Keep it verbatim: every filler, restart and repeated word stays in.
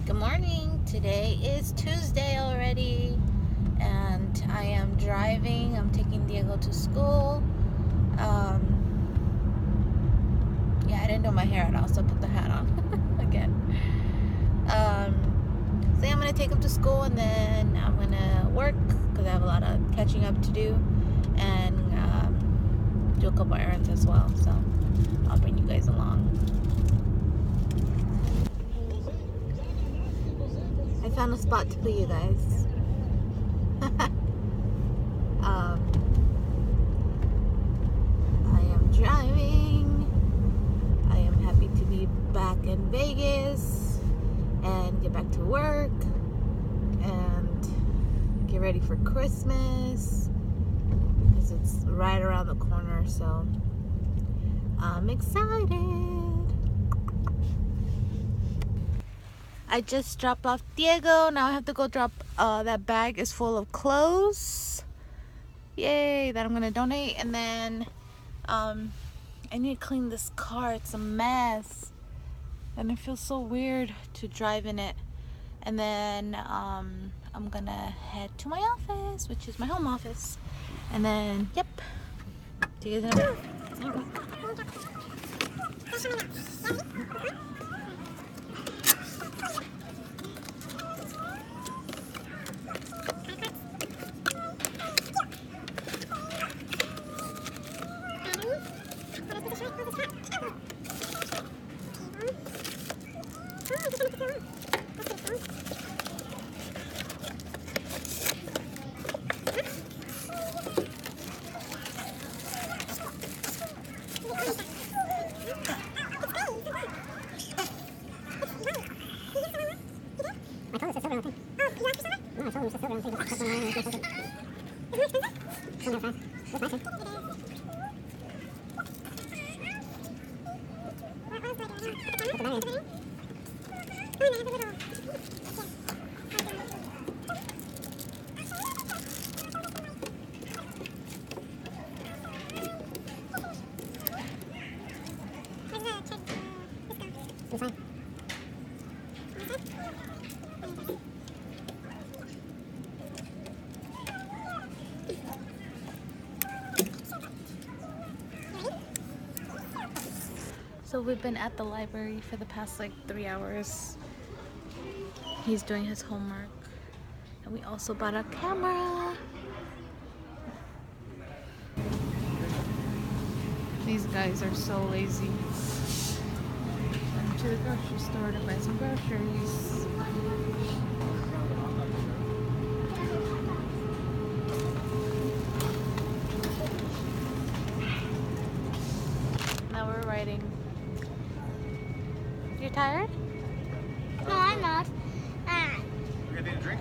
Good morning. Today is Tuesday already, and I am driving. I'm taking Diego to school. Um, yeah, I didn't do my hair at all, so I put the hat on again. Um, so yeah, I'm gonna take him to school, and then I'm gonna work because I have a lot of catching up to do, and um, do a couple errands as well. So I'll bring you guys along. I found a spot to put you guys. um, I am driving. I am happy to be back in Vegas and get back to work and get ready for Christmas because it's right around the corner. So I'm excited. I just dropped off Diego. Now I have to go drop, uh, that bag is full of clothes. Yay, that I'm gonna donate. And then um, I need to clean this car. It's a mess. And it feels so weird to drive in it. And then um, I'm gonna head to my office, which is my home office. And then, yep. See you guys in a bit. So we've been at the library for the past like three hours. He's doing his homework. And we also bought a camera. These guys are so lazy. Went to the grocery store to buy some groceries. Now we're riding. You're tired? No, I'm not. Ah. We're gonna need a drink?